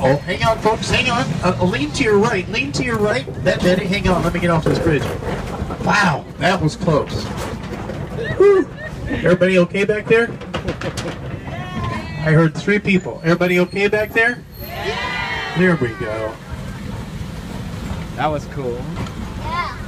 Uh-oh. Hang on, folks. Hang on. Lean to your right. Lean to your right. That did it. Hang on. Let me get off this bridge. Wow. That was close. Whew. Everybody okay back there? I heard 3 people. Everybody okay back there? Yeah. There we go. That was cool. Yeah.